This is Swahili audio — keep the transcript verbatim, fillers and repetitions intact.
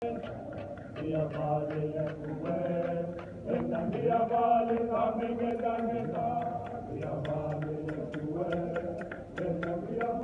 Via vale ya kuwe, enda via vale kami geda geda. Via vale ya kuwe, enda via